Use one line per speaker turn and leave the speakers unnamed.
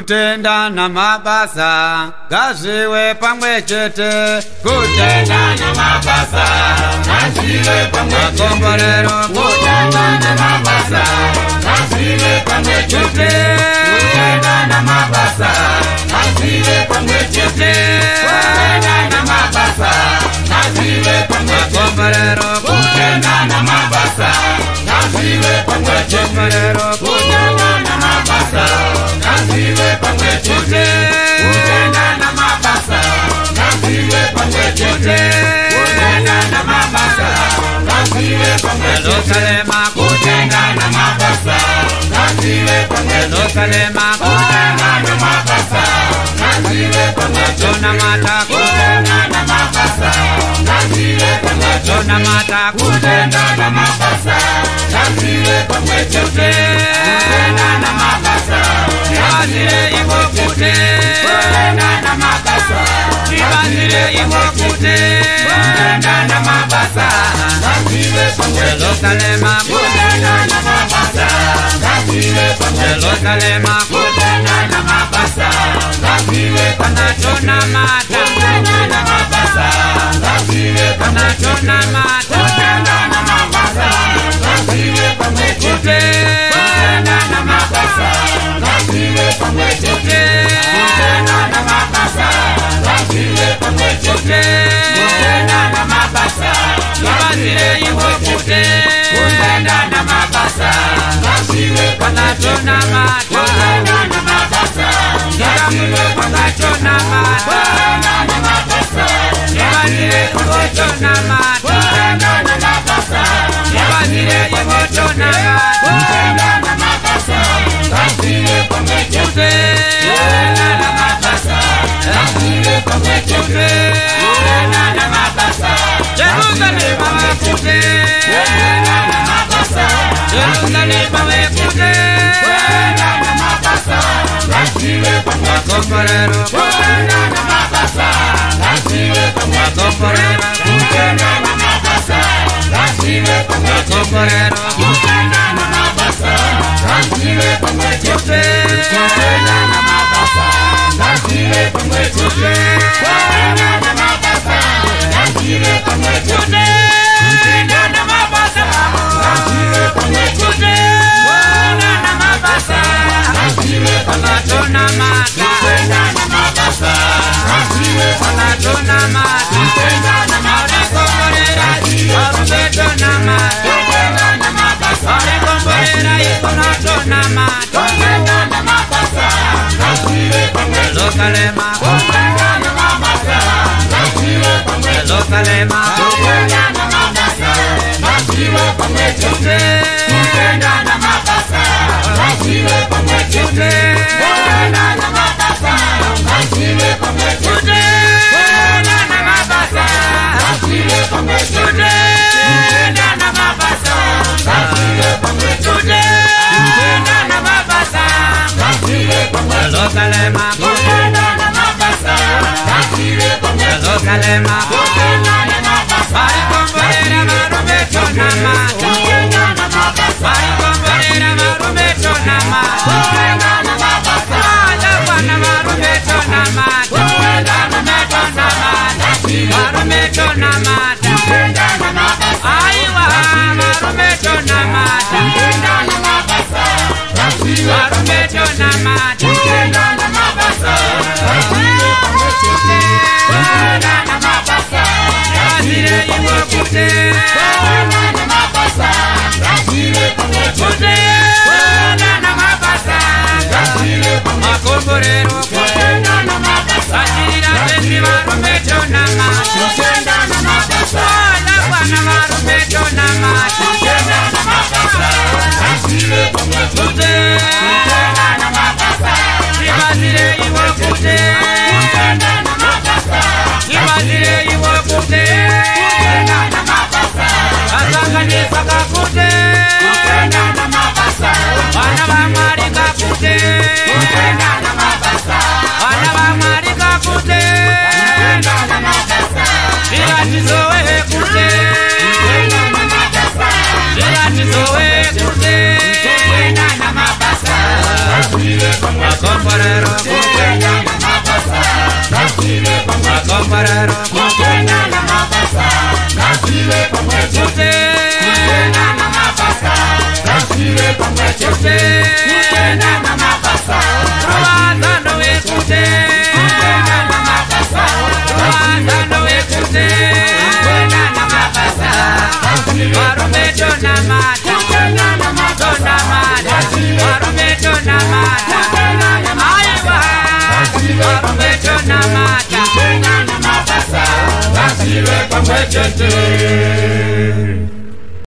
kutenda na mabasa gaziwe pamwe chete kutenda na mabasa gaziwe pamwe chete komborero kutenda na mabasa gaziwe pamwe chete kutenda na mabasa gaziwe pamwe chete kutenda na mabasa gaziwe pamwe chete komborero kutenda na mabasa gaziwe pamwe chete komborero kutenda na mabasa gaziwe pamwe chete kutenda na mabasa gaziwe pamwe chete kutenda na mabasa gaziwe pamwe Yerusalema kutenda na mabasa gaziwe pamwe Yerusalema kutenda na mabasa gaziwe pamwe Jona mata kutenda na mabasa gaziwe pamwe Jona mata kutenda na mabasa gaziwe pamwe kutenda na mabasa gaziwe iwo kutenda na mabasa gaziwe iwo kutenda na mabasa gaziwe pamwe Yerusalema kutenda na mabasa gaziwe pamwe Yerusalema kutenda na mabasa gaziwe pamwe Jona mata kutenda na mabasa gaziwe pamwe Jona mata kutenda na mabasa gaziwe pamwe kutenda na mabasa gaziwe pamwe kutenda na mabasa gaziwe pamwe kutenda na mabasa gaziwe iwo kutenda na mabasa gaziwe pamwe Jona mata kutenda na mabasa gaziwe pamwe Jona mata kutenda na mabasa gaziwe pamwe Jona mata kutenda na mabasa gaziwe iwo Jona mata kutenda na mabasa gaziwe pamwe kutenda na mabasa gaziwe pamwe kutenda na mabasa Yerusalema kutenda na mabasa Yerusalema kutenda na mabasa gaziwe pamwe komborero kutenda na mabasa gaziwe pamwe komborero kutenda na mabasa gaziwe pamwe komborero kutenda na mabasa gaziwe pamwe kutenda na mabasa gaziwe pamwe kutenda na mabasa gaziwe pamwe kutenda na mabasa gaziwe pamwe kutenda na mabasa gaziwe pamwe Jona mata kutenda na mabasa gaziwe pamwe Jona mata kutenda na mabasa gaziwe pamwe Jona mata kutenda na mabasa komborera ikono Jona mata kutenda na mabasa gaziwe pamwe Yerusalema kutenda na mabasa gaziwe pamwe Yerusalema kutenda na mabasa gaziwe pamwe kutenda na mabasa gaziwe pamwe kutenda na mabasa gaziwe pamwe kutenda na mabasa gaziwe pamwe kutenda na mabasa gaziwe pamwe kutenda na mabasa gaziwe pamwe Yerusalema kutenda na mabasa gaziwe pamwe Yerusalema kutenda na mabasa komborera marume Jona mata kutenda na mabasa komborera marume Jona mata kutenda na mabasa bwana marume Jona mata kutenda na mabasa marume Jona mata kutenda na mabasa aiwa marume Jona mata kutenda na mabasa marume Jona mata kutenda na mabasa kutenda na mabasa gaziwe iwo kutenda na mabasa gaziwe pamwe kutenda na mabasa gaziwe pamwe komborero kutenda na mabasa gaziwe marume Jona mata kutenda na mabasa bwana marume Jona mata kutenda na mabasa gaziwe pamwe kutenda na mabasa gaziwe iwo kutenda na mabasa gaziwe iwo kutenda na mabasa asanganisa kakutenda na mabasa bana bamwali kakutenda na mabasa Makomborero
Kutenda na mabasa Gazile pamwe
Makomborero
Kutenda na mabasa Gazile pamwe Kutenda na mabasa Gazile pamwe Kutenda na mabasa
Rwanda we
Kutenda na mabasa
Rwanda we
Kutenda na mabasa
Marumeto na mata
Kutenda na mabasa
Marumeto na mata Aiwa Marumeto na mata
Kutenda na mabasa Gazile pamwe